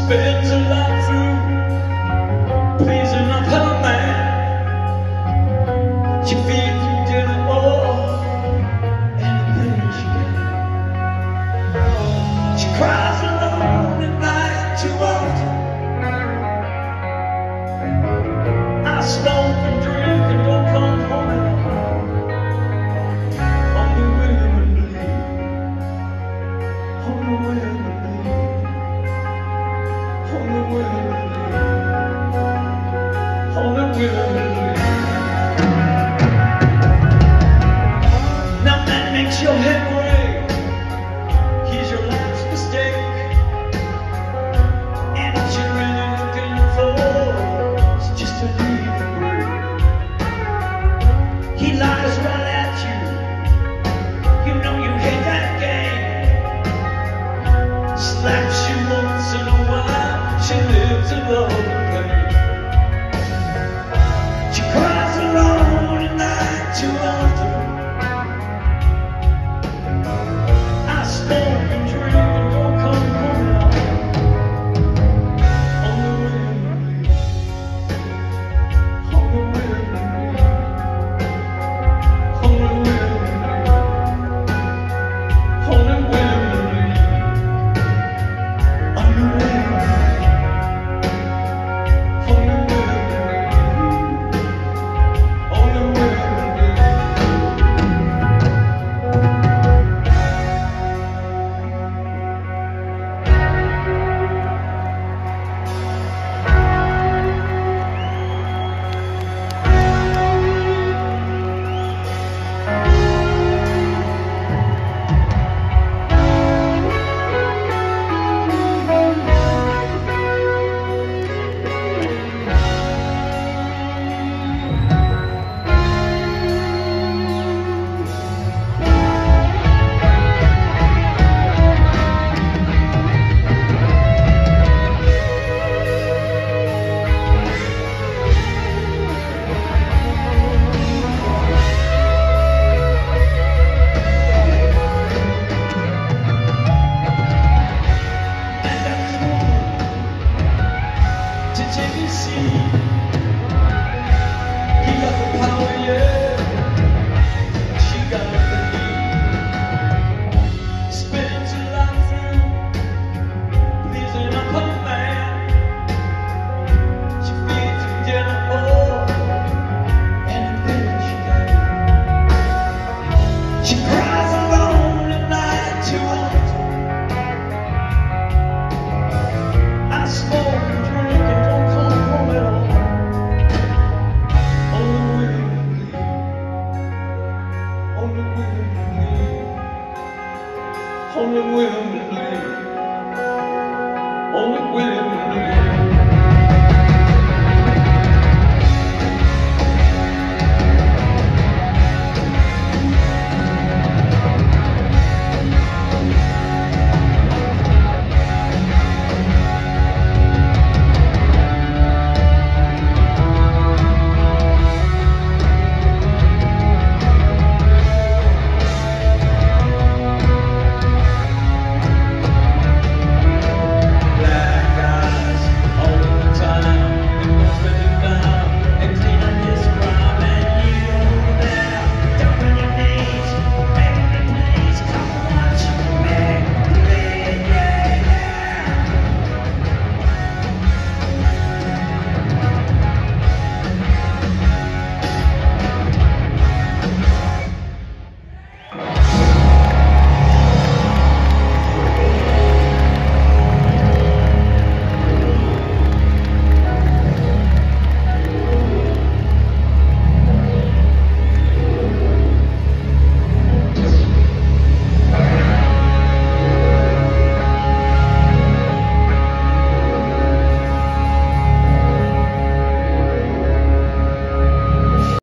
spends her life through pleasing up her man. She feeds you dinner or anything she can. She cries alone at night too often. I smoke and drink and don't come home at all. Only women bleed. Only women bleed. Only women bleed. Only women bleed. Now that makes your head break. Here's your last mistake. And what you're really looking for is just a leaving break. He lies right at you. You know you hate that game. Slaps you once in a while. She lives alone.